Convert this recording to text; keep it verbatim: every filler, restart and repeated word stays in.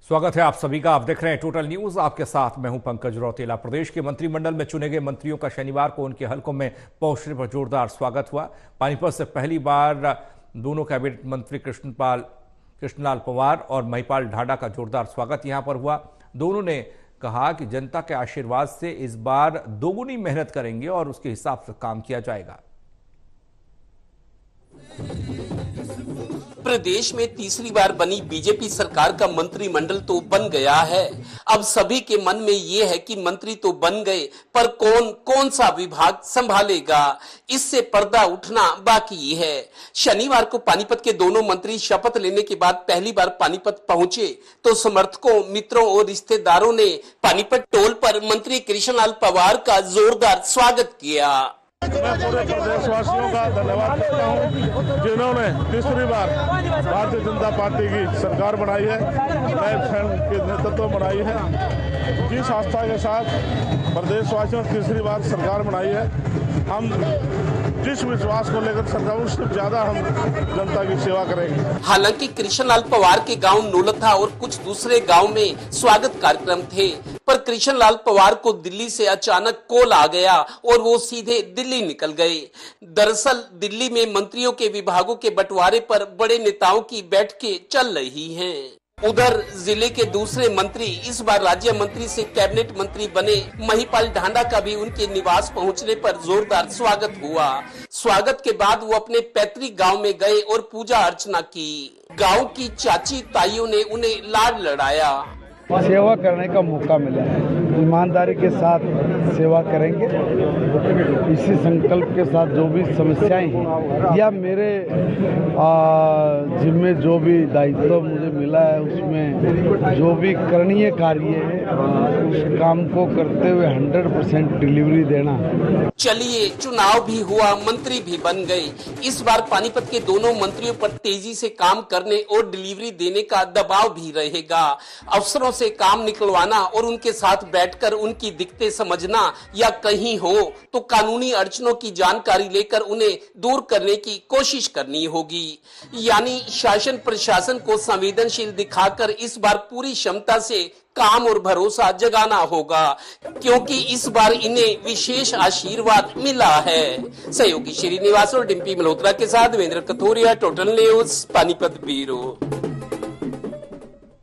स्वागत है आप सभी का। आप देख रहे हैं टोटल न्यूज। आपके साथ मैं हूं पंकज रौतेला। प्रदेश के मंत्रिमंडल में चुने गए मंत्रियों का शनिवार को उनके हलकों में पहुंचने पर जोरदार स्वागत हुआ। पानीपत से पहली बार दोनों कैबिनेट मंत्री कृष्णपाल कृष्णलाल पंवार और महिपाल ढाडा का जोरदार स्वागत यहां पर हुआ। दोनों ने कहा कि जनता के आशीर्वाद से इस बार दोगुनी मेहनत करेंगे और उसके हिसाब से काम किया जाएगा। प्रदेश में तीसरी बार बनी बीजेपी सरकार का मंत्रिमंडल तो बन गया है। अब सभी के मन में ये है कि मंत्री तो बन गए, पर कौन कौन सा विभाग संभालेगा, इससे पर्दा उठना बाकी है। शनिवार को पानीपत के दोनों मंत्री शपथ लेने के बाद पहली बार पानीपत पहुंचे तो समर्थकों, मित्रों और रिश्तेदारों ने पानीपत टोल पर मंत्री कृष्णलाल पंवार का जोरदार स्वागत किया। मैं पूरे प्रदेशवासियों का धन्यवाद करता हूं जिन्होंने तीसरी बार भारतीय जनता पार्टी की सरकार बनाई है, नए फैन के नेतृत्व बनाई है। जिस आस्था के साथ प्रदेशवासियों ने तीसरी बार सरकार बनाई है, हम जिस विश्वास को लेकर सरकार उससे ज्यादा हम जनता की सेवा करेंगे। हालांकि कृष्णलाल पंवार के गांव नौलथा और कुछ दूसरे गांव में स्वागत कार्यक्रम थे, पर कृष्णलाल पंवार को दिल्ली से अचानक कॉल आ गया और वो सीधे दिल्ली निकल गए। दरअसल दिल्ली में मंत्रियों के विभागों के बंटवारे पर बड़े नेताओं की बैठकें चल रही हैं। उधर जिले के दूसरे मंत्री, इस बार राज्य मंत्री से कैबिनेट मंत्री बने महिपाल ढाडा का भी उनके निवास पहुंचने पर जोरदार स्वागत हुआ। स्वागत के बाद वो अपने पैतृक गांव में गए और पूजा अर्चना की। गांव की चाची ताइयों ने उन्हें लाड लड़ाया। सेवा करने का मौका मिला है, ईमानदारी के साथ सेवा करेंगे। इसी संकल्प के साथ जो भी समस्याएं हैं या मेरे जिम्मे जो भी दायित्व मुझे मिला है उसमें जो भी करणीय कार्य है उस काम को करते हुए हंड्रेड परसेंट डिलीवरी देना। चलिए, चुनाव भी हुआ, मंत्री भी बन गए। इस बार पानीपत के दोनों मंत्रियों पर तेजी से काम करने और डिलीवरी देने का दबाव भी रहेगा। अफसरों से काम निकलवाना और उनके साथ बैठकर उनकी दिक्कतें समझना या कहीं हो तो कानूनी अड़चनों की जानकारी लेकर उन्हें दूर करने की कोशिश करनी होगी। यानी शासन प्रशासन को संवेदनशील दिखाकर इस बार पूरी क्षमता से काम और भरोसा जगाना होगा, क्योंकि इस बार इन्हें विशेष आशीर्वाद मिला है। सहयोगी श्रीनिवास और डिम्पी मल्होत्रा के साथ Devendra Kathoria, total news, Panipat bureau.